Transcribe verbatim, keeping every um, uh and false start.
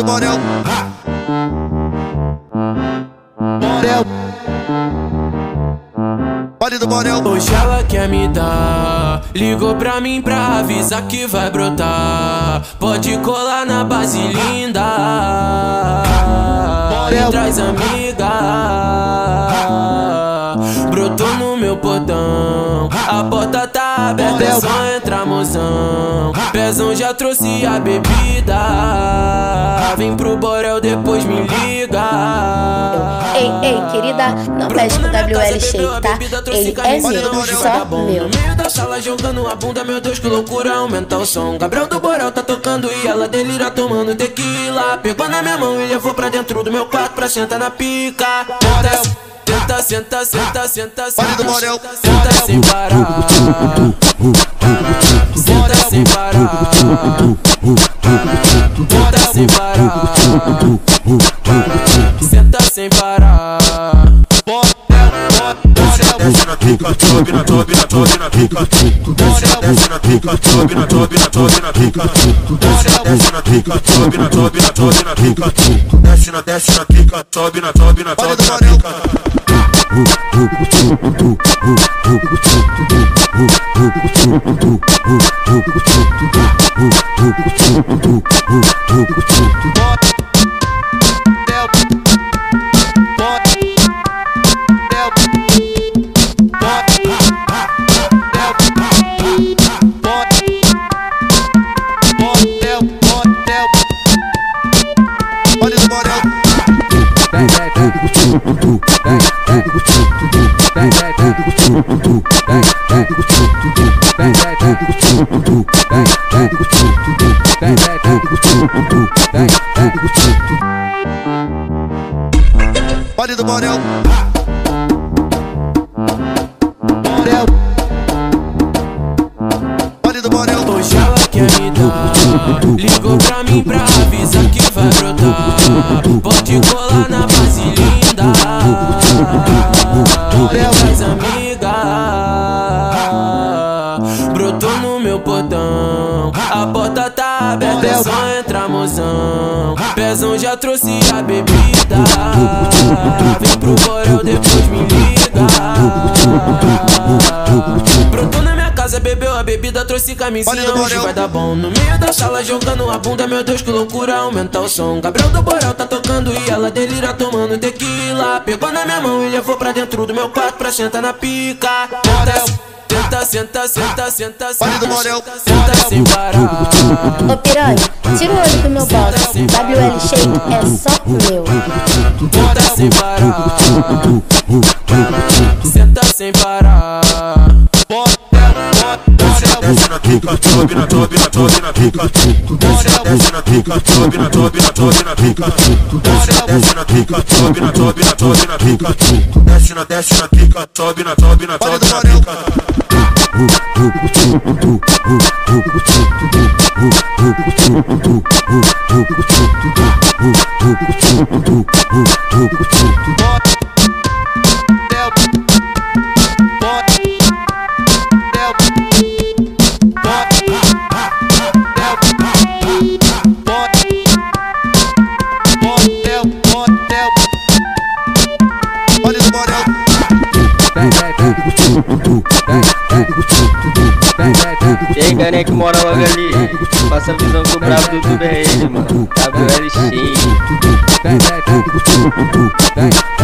Borel. Borel. Vale do Borel. Hoje ela quer me dar, ligou pra mim pra avisar que vai brotar. Pode colar na base linda, e traz amiga. Brotou no meu portão, a porta tá aberta, é só entrar, mozão. Pezão já trouxe a bebida, vem pro Borel, depois me liga. Ei, ei, querida, não mexe com o W L Shake, tá? Ele é meu, só meu. No meio da sala jogando a bunda, meu Deus, que loucura, aumenta o som. Gabriel do Borel tá tocando e ela delira tomando tequila. Pegou na minha mão e levou pra dentro do meu quarto pra sentar na pica. Senta, senta, senta, senta, senta, senta sem parar. Senta sem parar. Senta sem parar. Senta sem parar. Desce na pica, sobe na sobe na sobe na pica. Desce na pica, sobe na sobe na sobe na pica. Desce na pica, sobe na sobe na sobe na pica. Desce na desce na pica, sobe na sobe na sobe na pica. Vale do Borel. Borel. Vale do Borel. Hoje ela quer me dar, ligou pra mim pra avisar que vai brotar. Pode colar na base linda, e traz amiga. Brotou no meu portão, a porta tá aberta, é só entrar, mozão. Pezão já trouxe a bebida, vem pro Borel, depois me liga. Brotou na minha casa, bebeu a bebida, trouxe camisinha, hoje vai dar bom. No meio da sala jogando a bunda, meu Deus, que loucura, aumenta o som. Gabriel do Borel tá tocando e ela delira tomando tequila. Pegou na minha mão e levou pra dentro do meu quarto pra sentar na pica. Senta, senta, senta, senta, senta, senta sem parar. Ô piranha, tira o olho do meu bolso, W L Shake é só meu. Senta sem parar. Senta sem parar. Desce na pica, sobe na sobe na sobe na pica. Desce na pica, sobe na sobe na sobe na pica. Desce na pica, sobe na sobe na sobe na pica. Desce na desce na pica, sobe na sobe na sobe na pica. E aí, galera que mora logo ali, passa a visão que o brabo do YouTube é ele, mano. W L Shake.